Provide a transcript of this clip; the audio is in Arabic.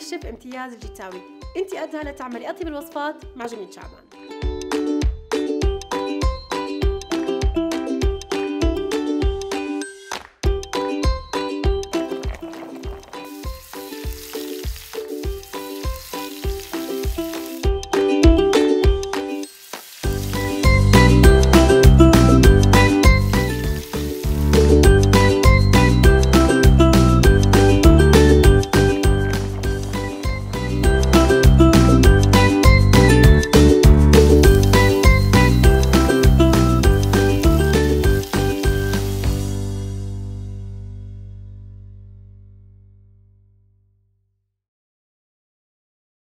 الشيف امتياز الجيتاوي، انت قدها لتعملي أطيب الوصفات مع جميل شعبان.